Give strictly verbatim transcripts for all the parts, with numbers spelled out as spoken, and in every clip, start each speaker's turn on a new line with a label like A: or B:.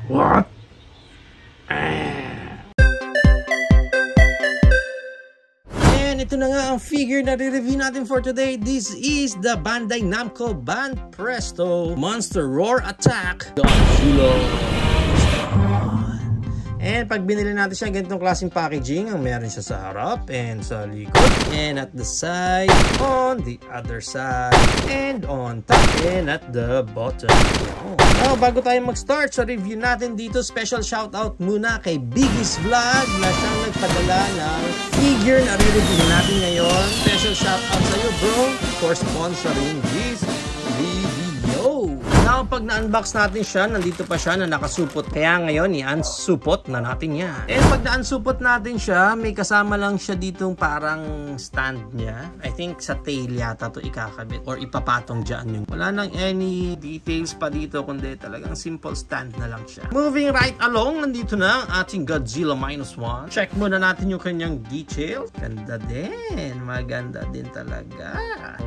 A: What? And ito na nga ang figure na re-review natin for today. This is the Bandai Namco Banpresto Monster Roar Attack Godzilla. And pag binili natin siya, ganitong klaseng packaging ang meron siya sa harap and sa likod and at the side, on the other side, and on top and at the bottom. Now, bago tayo mag-start sa review natin dito, special shoutout muna kay Biggie's Vlog na siyang nagpadala ng figure na re-review natin ngayon. Special shoutout sa iyo, bro, for sponsoring this video. Now, pag na-unbox natin siya, nandito pa siya na nakasupot. Kaya ngayon, i-unsupot na natin yan. And pag na-unsupot natin siya, may kasama lang siya ditong parang stand niya. I think sa tail yata to ikakabit or ipapatong dyan yung. Wala nang any details pa dito, kundi talagang simple stand na lang siya. Moving right along, nandito na ang ating Godzilla minus one. Check muna natin yung kanyang details. Ganda din. Maganda din talaga.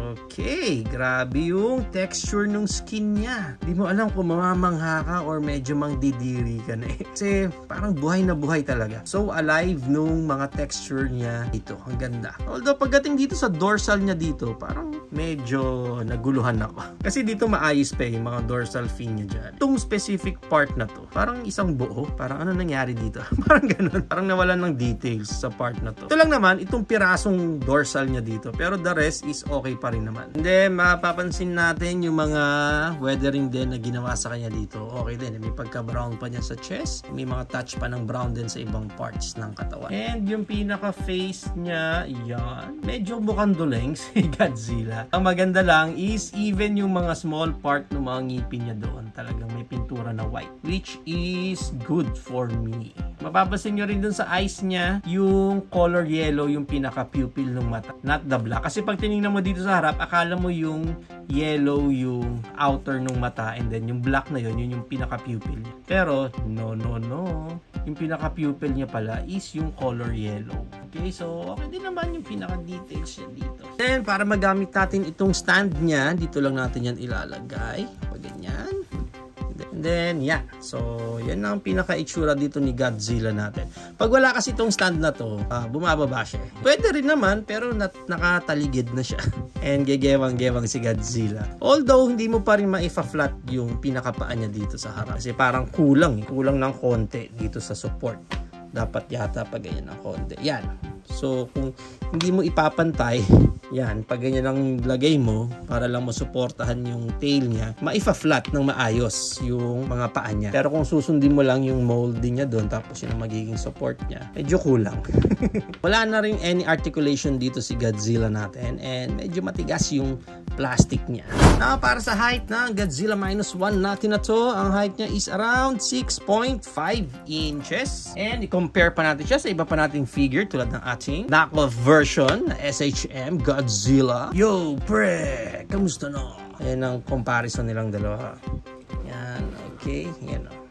A: Okay. Grabe yung texture ng skin niya. Di mo alam kung mamamangha ka or medyo mangdidiri ka na eh. Kasi parang buhay na buhay talaga. So alive nung mga texture niya dito. Ang ganda. Although pagdating dito sa dorsal niya dito, parang medyo naguluhan ako. Kasi dito maayos pa yung mga dorsal fin niya dyan. Itong specific part na to, parang isang buo. Parang ano nangyari dito? Parang ganun. Parang nawalan ng details sa part na to. Ito lang naman, itong pirasong dorsal niya dito. Pero the rest is okay pa rin naman. And then, mapapansin natin yung mga weathering din na ginawa sa kanya dito. Okay din. May pagka-brown pa niya sa chest. May mga touch pa ng brown din sa ibang parts ng katawan. And yung pinaka-face niya, yan. Medyo mukhang duleng si Godzilla. Ang maganda lang is even yung mga small part ng mga ngipin niya doon. Talagang may pintura na white. Which is good for me. Mapapansin nyo rin dun sa eyes niya, yung color yellow, yung pinaka-pupil ng mata. Not the black. Kasi pag tinignan mo dito sa harap, akala mo yung yellow yung outer ng mata and then yung black na yun, yun yung pinaka-pupil niya. Pero, no, no, no. Yung pinaka-pupil niya pala is yung color yellow. Okay, so okay din naman yung pinaka-details niya dito. Then, para magamit natin itong stand niya, dito lang natin yan ilalagay. Pag ganyan. And then, yeah. So, yan ang pinaka-itsura dito ni Godzilla natin. Pag wala kasi itong stand na to, uh, bumababa siya. Pwede rin naman, pero nat nakataligid na siya. And gegewang-gewang si Godzilla. Although, hindi mo pa rin maifa-flat yung pinakapaa niya dito sa harap. Kasi parang kulang. Eh. Kulang ng konti dito sa support. Dapat yata pag ganyan ng konti. Yan. So, kung hindi mo ipapantay, yan, pag ganyan ang lagay mo, para lang masuportahan yung tail niya, maifa-flat ng maayos yung mga paa niya. Pero kung susundin mo lang yung molding niya doon, tapos yun ang magiging support niya, medyo kulang. Wala na rin any articulation dito si Godzilla natin, and medyo matigas yung plastic niya. Now, para sa height ng Godzilla minus one natin na to, ang height niya is around six point five inches. And i-compare pa natin siya sa iba pa nating figure tulad ng ating knockoff version na S H M Godzilla. Yo, pre! Kamusta no? Ayan ang comparison nilang dalawa. Yan, okay. Yan o.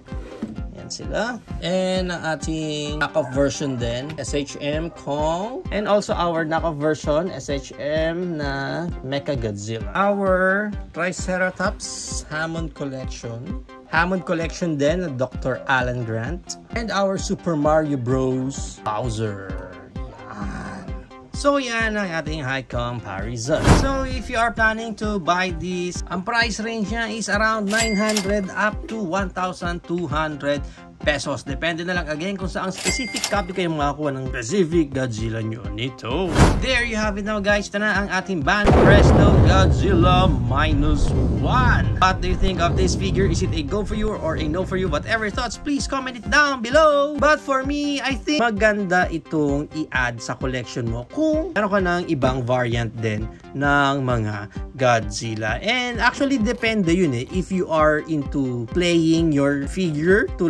A: Yan sila. And ang ating knockoff version din, S H M Kong. And also our knockoff version, S H M na Mecha Godzilla. Our Triceratops Hammond Collection. Hammond Collection din na Doctor Alan Grant. And our Super Mario Bros. Bowser. Yan. So yan ang ating high comparison. So if you are planning to buy this, ang price range niya is around nine hundred up to one thousand two hundred pesos. Depende na lang again kung saan specific copy kayo makakuha ng specific Godzilla nyo nito. There you have it now guys. Ito na ang ating Banpresto Godzilla minus one. What do you think of this figure? Is it a go for you or a no for you? Whatever thoughts, please comment it down below. But for me, I think maganda itong i-add sa collection mo kung meron ka ng ibang variant din ng mga Godzilla. And actually, depende yun eh. If you are into playing your figure tulad net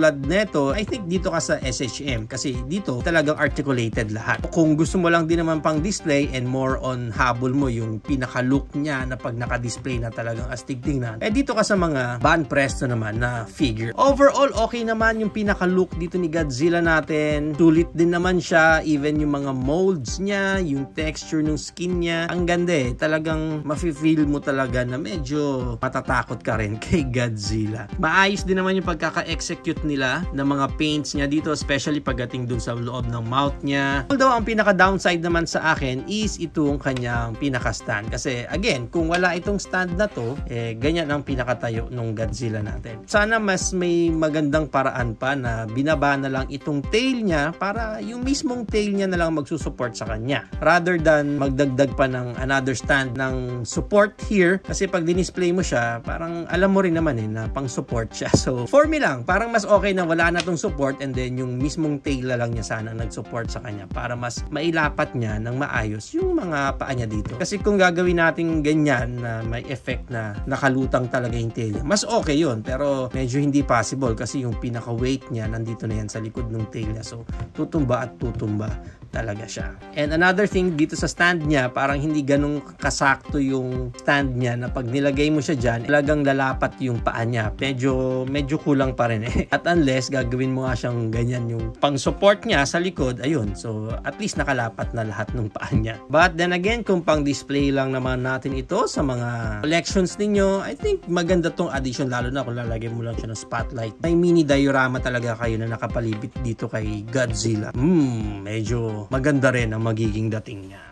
A: nito, I think dito ka sa S H M kasi dito talagang articulated lahat. Kung gusto mo lang din naman pang display and more on habol mo yung pinaka-look niya na pag naka-display na talagang astig tingnan, eh dito ka sa mga Ban Presto naman na figure. Overall, okay naman yung pinaka-look dito ni Godzilla natin. Sulit din naman siya, even yung mga molds niya, yung texture ng skin niya. Ang ganda eh, talagang mafe-feel mo talaga na medyo matatakot ka rin kay Godzilla. Maayos din naman yung pagkaka-execute nila ng mga paints niya dito, especially pagdating dun sa loob ng mouth niya. Although ang pinaka-downside naman sa akin is itong kanyang pinaka-stand. Kasi again, kung wala itong stand na to, eh ganyan ang pinakatayo ng Godzilla natin. Sana mas may magandang paraan pa na binaba na lang itong tail niya para yung mismong tail niya na lang magsusupport sa kanya. Rather than magdagdag pa ng another stand ng support here, kasi pag dinisplay mo siya, parang alam mo rin naman eh na pang support siya. So for me lang, parang mas okay na wala na tong support and then yung mismong tail na lang niya sana nag-support sa kanya para mas mailapat niya ng maayos yung mga paa niya dito. Kasi kung gagawin natin ganyan na may effect na nakalutang talaga yung tail niya, mas okay yun. Pero medyo hindi possible kasi yung pinaka-weight niya nandito na yan sa likod ng tail niya. So tutumba at tutumba talaga siya. And another thing dito sa stand niya, parang hindi ganun kasakto yung stand niya na pag nilagay mo siya dyan, talagang lalapat yung paa niya. Medyo, medyo kulang pa rin eh. At unless gagawin mo nga siyang ganyan yung pang-support niya sa likod, ayun. So at least nakalapat na lahat ng paa niya. But then again, kung pang-display lang naman natin ito sa mga collections ninyo, I think maganda tong addition, lalo na kung lalagay mo lang siya ng spotlight. May mini diorama talaga kayo na nakapalibit dito kay Godzilla. Hmm, medyo maganda rin ang magiging dating niya.